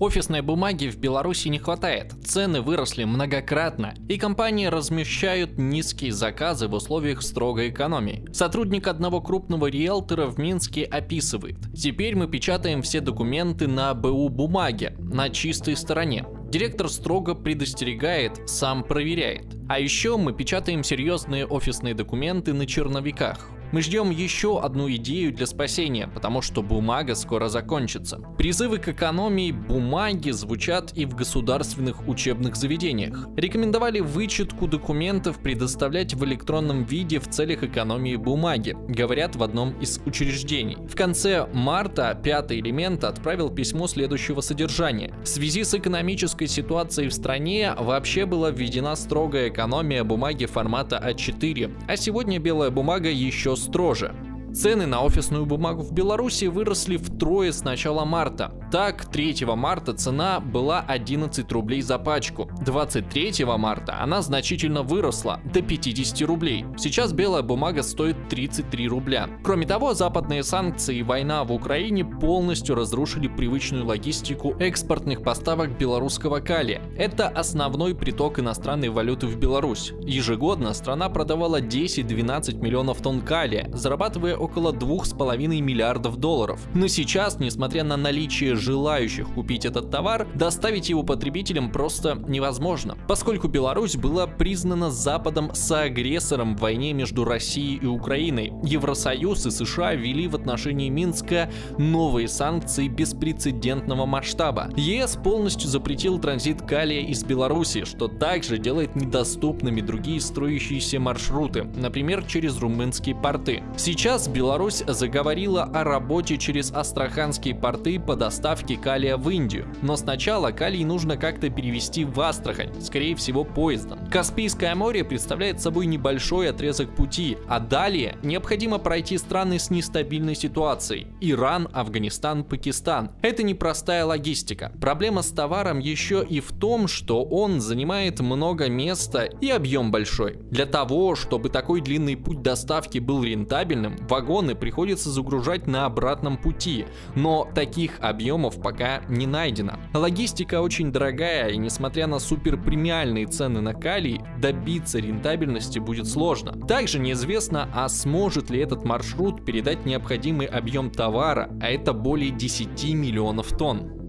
Офисной бумаги в Беларуси не хватает, цены выросли многократно, и компании размещают низкие заказы в условиях строгой экономии. Сотрудник одного крупного риэлтора в Минске описывает: «Теперь мы печатаем все документы на БУ бумаге, на чистой стороне. Директор строго предостерегает, сам проверяет. А еще мы печатаем серьезные офисные документы на черновиках. Мы ждем еще одну идею для спасения, потому что бумага скоро закончится». Призывы к экономии бумаги звучат и в государственных учебных заведениях. Рекомендовали вычетку документов предоставлять в электронном виде в целях экономии бумаги, говорят в одном из учреждений. В конце марта «Пятый элемент» отправил письмо следующего содержания: «В связи с экономической ситуацией в стране вообще была введена строгая экономия бумаги формата А4, а сегодня белая бумага еще строже». Цены на офисную бумагу в Беларуси выросли втрое с начала марта. Так, 3 марта цена была 11 рублей за пачку. 23 марта она значительно выросла до 50 рублей. Сейчас белая бумага стоит 33 рубля. Кроме того, западные санкции и война в Украине полностью разрушили привычную логистику экспортных поставок белорусского калия. Это основной приток иностранной валюты в Беларусь. Ежегодно страна продавала 10-12 миллионов тонн калия, зарабатывая около 2,5 миллиардов долларов. Но сейчас, несмотря на наличие желающих купить этот товар, доставить его потребителям просто невозможно, поскольку Беларусь была признана Западом соагрессором в войне между Россией и Украиной. Евросоюз и США ввели в отношении Минска новые санкции беспрецедентного масштаба. ЕС полностью запретил транзит калия из Беларуси, что также делает недоступными другие строящиеся маршруты, например, через румынские порты. Сейчас Беларусь заговорила о работе через астраханские порты по доставке калия в Индию. Но сначала калий нужно как-то перевезти в Астрахань, скорее всего поездом. Каспийское море представляет собой небольшой отрезок пути, а далее необходимо пройти страны с нестабильной ситуацией – Иран, Афганистан, Пакистан. Это непростая логистика. Проблема с товаром еще и в том, что он занимает много места и объем большой. Для того, чтобы такой длинный путь доставки был рентабельным, вагоны приходится загружать на обратном пути, но таких объемов пока не найдено. Логистика очень дорогая, и несмотря на суперпремиальные цены на калий, добиться рентабельности будет сложно. Также неизвестно, а сможет ли этот маршрут передать необходимый объем товара, а это более 10 миллионов тонн.